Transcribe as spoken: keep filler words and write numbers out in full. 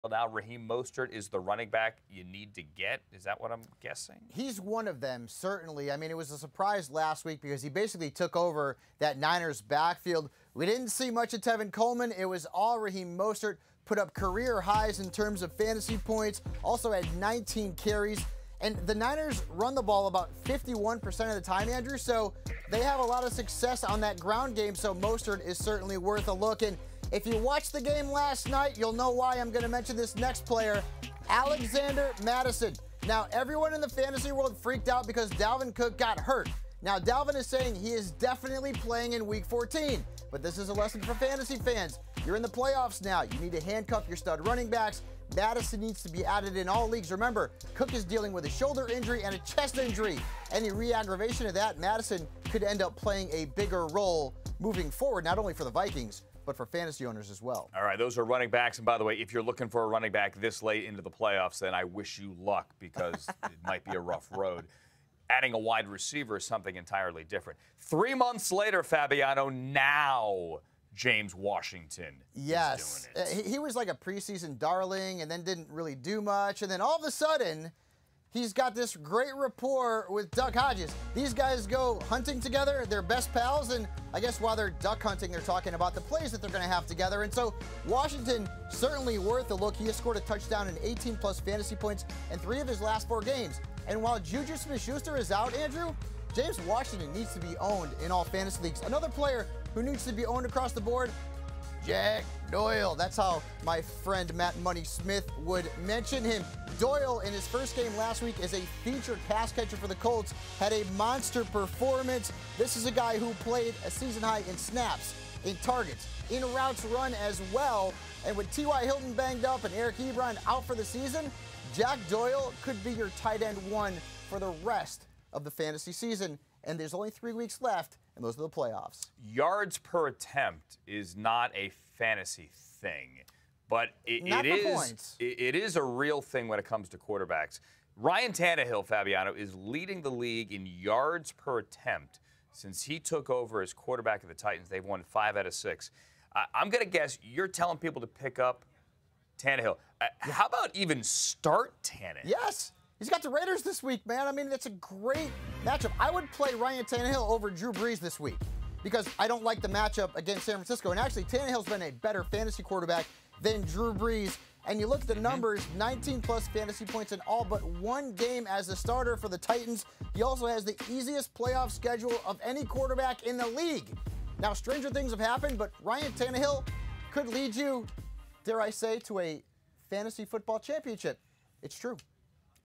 Now, Raheem Mostert is the running back you need to get. Is that what I'm guessing? He's one of them, certainly. I mean, it was a surprise last week because he basically took over that Niners backfield. We didn't see much of Tevin Coleman. It was all Raheem Mostert. Put up career highs in terms of fantasy points. Also had nineteen carries. And the Niners run the ball about fifty-one percent of the time, Andrew. So they have a lot of success on that ground game. So Mostert is certainly worth a look. And if you watched the game last night, you'll know why I'm going to mention this next player, Alexander Mattison. Now, everyone in the fantasy world freaked out because Dalvin Cook got hurt. Now, Dalvin is saying he is definitely playing in week fourteen. But this is a lesson for fantasy fans. You're in the playoffs now. You need to handcuff your stud running backs. Mattison needs to be added in all leagues. Remember, Cook is dealing with a shoulder injury and a chest injury. Any re-aggravation of that, Mattison could end up playing a bigger role moving forward, not only for the Vikings, but for fantasy owners as well. All right, those are running backs. And by the way, if you're looking for a running back this late into the playoffs, then I wish you luck because it might be a rough road. Adding a wide receiver is something entirely different. Three months later, Fabiano, now James Washington yes. is doing it. He, he was like a preseason darling and then didn't really do much. And then all of a sudden, he's got this great rapport with Duck Hodges. These guys go hunting together. They're best pals. And I guess while they're duck hunting, they're talking about the plays that they're going to have together. And so Washington, certainly worth a look. He has scored a touchdown and eighteen plus fantasy points in three of his last four games. And while Juju Smith-Schuster is out, Andrew, James Washington needs to be owned in all fantasy leagues. Another player who needs to be owned across the board, Jack Doyle. That's how my friend Matt Money Smith would mention him. Doyle, in his first game last week as a featured pass catcher for the Colts, had a monster performance. This is a guy who played a season high in snaps, in targets, in routes run as well. And with T Y Hilton banged up and Eric Ebron out for the season, Jack Doyle could be your tight end one for the rest of the fantasy season. And there's only three weeks left, and those are the playoffs. Yards per attempt is not a fantasy thing, but it, not it for is points. It, it is a real thing when it comes to quarterbacks. Ryan Tannehill, Fabiano, is leading the league in yards per attempt since he took over as quarterback of the Titans. They've won five out of six. Uh, I'm going to guess you're telling people to pick up Tannehill. Uh, how about even start Tannehill? Yes. He's got the Raiders this week, man. I mean, that's a great matchup. I would play Ryan Tannehill over Drew Brees this week because I don't like the matchup against San Francisco. And actually, Tannehill's been a better fantasy quarterback than Drew Brees. And you look at the numbers, nineteen plus fantasy points in all but one game as a starter for the Titans. He also has the easiest playoff schedule of any quarterback in the league. Now, stranger things have happened, but Ryan Tannehill could lead you, dare I say, to a fantasy football championship. It's true.